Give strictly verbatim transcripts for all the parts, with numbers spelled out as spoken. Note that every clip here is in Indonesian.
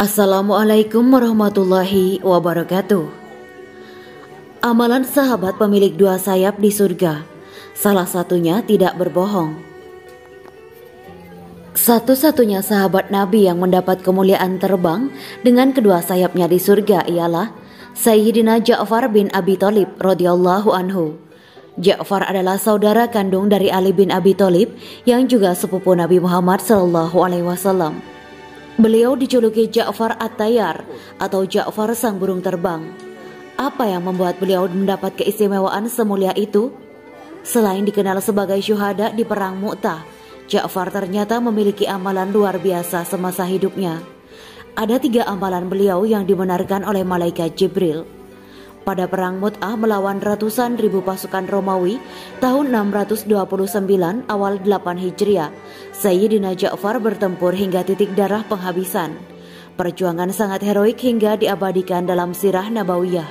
Assalamualaikum warahmatullahi wabarakatuh. Amalan sahabat pemilik dua sayap di surga, salah satunya tidak berbohong. Satu-satunya sahabat Nabi yang mendapat kemuliaan terbang dengan kedua sayapnya di surga ialah Sayyidina Ja'far bin Abi Thalib radhiyallahu anhu. Ja'far adalah saudara kandung dari Ali bin Abi Thalib yang juga sepupu Nabi Muhammad sallallahu alaihi wasallam. Beliau dijuluki Ja'far At-Tayyar atau Ja'far sang burung terbang. Apa yang membuat beliau mendapat keistimewaan semulia itu? Selain dikenal sebagai syuhada di perang Mu'tah, Ja'far ternyata memiliki amalan luar biasa semasa hidupnya. Ada tiga amalan beliau yang dibenarkan oleh malaikat Jibril. Pada perang Mu'tah melawan ratusan ribu pasukan Romawi tahun enam ratus dua puluh sembilan awal delapan Hijriah, Sayyidina Ja'far bertempur hingga titik darah penghabisan. Perjuangan sangat heroik hingga diabadikan dalam sirah Nabawiyah.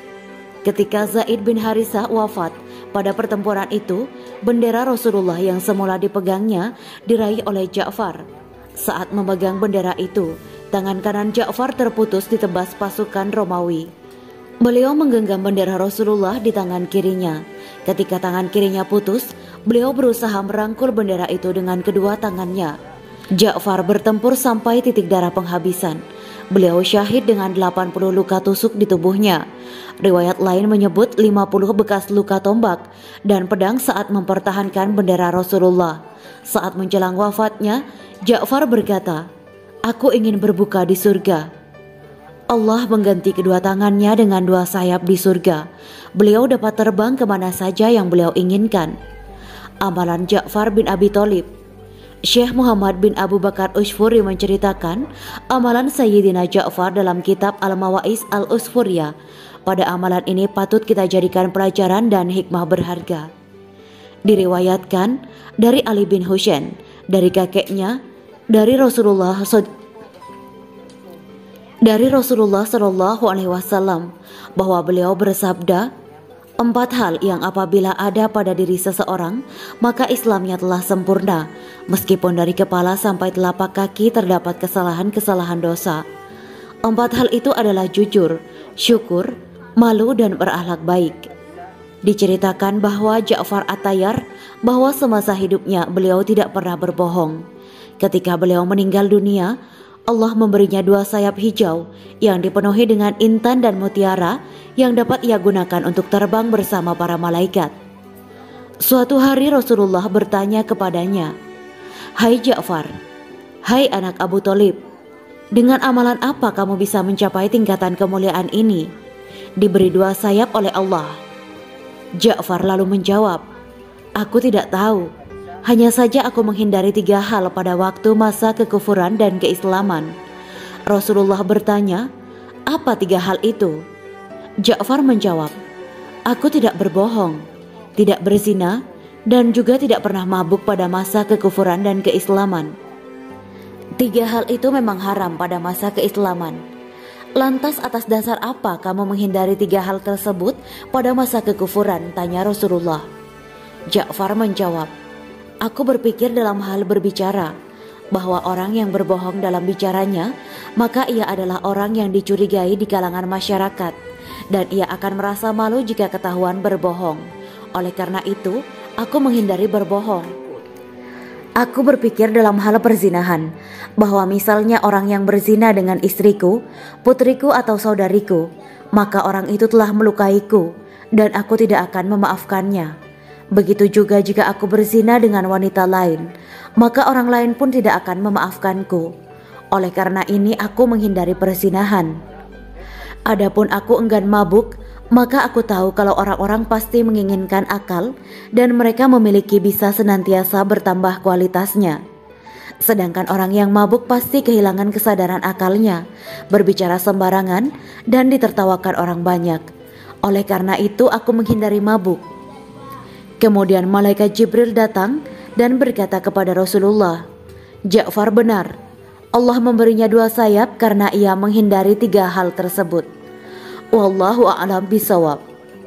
Ketika Zaid bin Harisah wafat pada pertempuran itu, bendera Rasulullah yang semula dipegangnya diraih oleh Ja'far. Saat memegang bendera itu, tangan kanan Ja'far terputus ditebas pasukan Romawi. Beliau menggenggam bendera Rasulullah di tangan kirinya. Ketika tangan kirinya putus, beliau berusaha merangkul bendera itu dengan kedua tangannya. Ja'far bertempur sampai titik darah penghabisan. Beliau syahid dengan delapan puluh luka tusuk di tubuhnya. Riwayat lain menyebut lima puluh bekas luka tombak dan pedang saat mempertahankan bendera Rasulullah. Saat menjelang wafatnya, Ja'far berkata, "Aku ingin berbuka di surga." Allah mengganti kedua tangannya dengan dua sayap di surga. Beliau dapat terbang kemana saja yang beliau inginkan. Amalan Ja'far bin Abi Thalib. Syekh Muhammad bin Abu Bakar Usfuri menceritakan amalan Sayyidina Ja'far dalam kitab Al-Mawa'is Al-Usfuriyah. Pada amalan ini patut kita jadikan pelajaran dan hikmah berharga. Diriwayatkan dari Ali bin Husain, dari kakeknya, dari Rasulullah Dari Rasulullah Shallallahu Alaihi Wasallam bahwa beliau bersabda, empat hal yang apabila ada pada diri seseorang maka Islamnya telah sempurna, meskipun dari kepala sampai telapak kaki terdapat kesalahan-kesalahan dosa. Empat hal itu adalah jujur, syukur, malu dan berakhlak baik. Diceritakan bahwa Ja'far At-Tayyar bahwa semasa hidupnya beliau tidak pernah berbohong. Ketika beliau meninggal dunia, Allah memberinya dua sayap hijau yang dipenuhi dengan intan dan mutiara yang dapat ia gunakan untuk terbang bersama para malaikat. Suatu hari Rasulullah bertanya kepadanya, "Hai Ja'far, hai anak Abu Thalib, dengan amalan apa kamu bisa mencapai tingkatan kemuliaan ini? Diberi dua sayap oleh Allah." Ja'far lalu menjawab, "Aku tidak tahu. Hanya saja aku menghindari tiga hal pada waktu masa kekufuran dan keislaman." Rasulullah bertanya, "Apa tiga hal itu?" Ja'far menjawab, "Aku tidak berbohong, tidak berzina, dan juga tidak pernah mabuk pada masa kekufuran dan keislaman." Tiga hal itu memang haram pada masa keislaman. Lantas atas dasar apa kamu menghindari tiga hal tersebut pada masa kekufuran? Tanya Rasulullah. Ja'far menjawab, "Aku berpikir dalam hal berbicara, bahwa orang yang berbohong dalam bicaranya, maka ia adalah orang yang dicurigai di kalangan masyarakat, dan ia akan merasa malu jika ketahuan berbohong. Oleh karena itu, aku menghindari berbohong. Aku berpikir dalam hal perzinahan, bahwa misalnya orang yang berzina dengan istriku, putriku atau saudariku, maka orang itu telah melukaiku, dan aku tidak akan memaafkannya. Begitu juga jika aku berzina dengan wanita lain, maka orang lain pun tidak akan memaafkanku. Oleh karena ini aku menghindari perzinahan. Adapun aku enggan mabuk, maka aku tahu kalau orang-orang pasti menginginkan akal dan mereka memiliki bisa senantiasa bertambah kualitasnya. Sedangkan orang yang mabuk pasti kehilangan kesadaran akalnya, berbicara sembarangan dan ditertawakan orang banyak. Oleh karena itu aku menghindari mabuk." Kemudian malaikat Jibril datang dan berkata kepada Rasulullah, "Ja'far benar, Allah memberinya dua sayap karena ia menghindari tiga hal tersebut." Wallahu a'lam bishawab.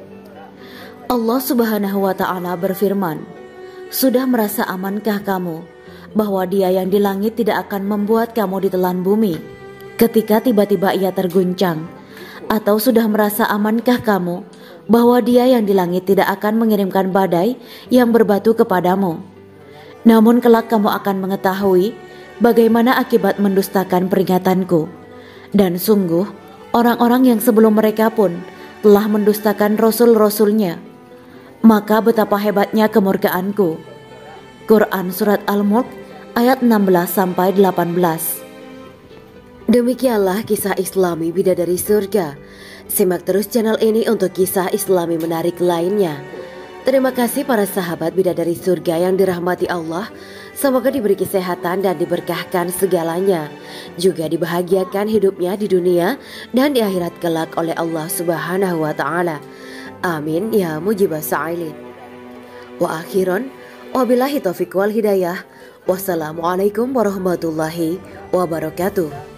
Allah Subhanahu wa ta'ala berfirman, "Sudah merasa amankah kamu bahwa Dia yang di langit tidak akan membuat kamu ditelan bumi? Ketika tiba-tiba ia terguncang, atau sudah merasa amankah kamu bahwa Dia yang di langit tidak akan mengirimkan badai yang berbatu kepadamu? Namun kelak kamu akan mengetahui bagaimana akibat mendustakan peringatanku. Dan sungguh, orang-orang yang sebelum mereka pun telah mendustakan rasul-rasulnya. Maka betapa hebatnya kemurkaanku. Quran Surat Al-Mulk ayat enam belas sampai delapan belas. Demikianlah kisah Islami Bidadari Surga. Simak terus channel ini untuk kisah Islami menarik lainnya. Terima kasih para sahabat Bidadari Surga yang dirahmati Allah. Semoga diberi kesehatan dan diberkahkan segalanya. Juga dibahagiakan hidupnya di dunia dan di akhirat kelak oleh Allah Subhanahu wa Ta'ala. Amin ya mujibah sa'ilin. Wa akhiran, wabillahi taufiq wal hidayah. Wassalamualaikum warahmatullahi wabarakatuh.